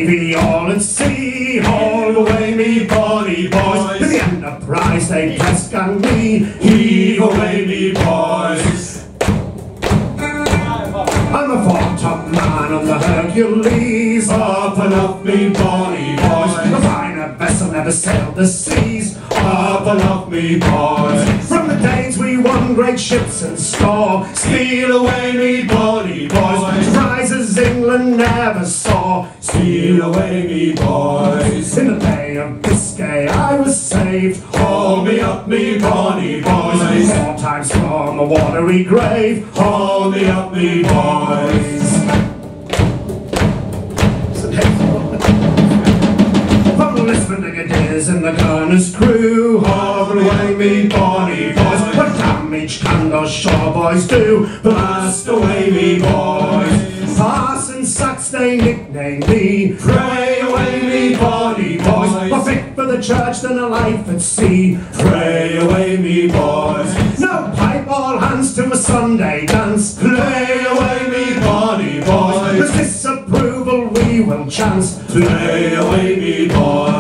be all at sea, haul away me bonny boys. To the enterprise they press gang me, heave away me boys. I'm the foretop man on the Hercules, up and up me bonny boys. The finer vessel never sailed the seas, up and up me boys. From the Danes we won great ships and store, steal away me bonny boys. Prizes England never saw, steal away me boys. In the Bay of Biscay I was saved, haul me up me bonny boys. 4 times from a watery grave, haul me up me boys. From Lisbon to Cadiz and the gunner's crew, haul away me bonny boys. What damage can those shore boys do? Blast away me boys. Parson Sacks they nickname me, pray away me bonny boys. More fit for the church than a life at sea, pray away me boys. No pipe, all hands to a Sunday dance, play away me bonny boys. With disapproval we will chance, play away me boys.